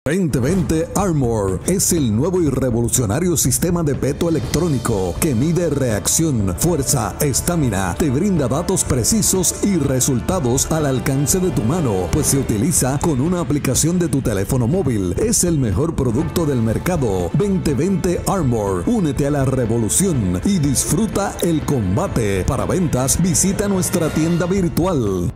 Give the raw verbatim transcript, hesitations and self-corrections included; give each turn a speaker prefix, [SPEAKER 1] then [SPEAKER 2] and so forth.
[SPEAKER 1] veinte veinte Armor es el nuevo y revolucionario sistema de peto electrónico que mide reacción, fuerza, estamina, te brinda datos precisos y resultados al alcance de tu mano, pues se utiliza con una aplicación de tu teléfono móvil. Es el mejor producto del mercado. veinte veinte Armor. Únete a la revolución y disfruta el combate. Para ventas, visita nuestra tienda virtual.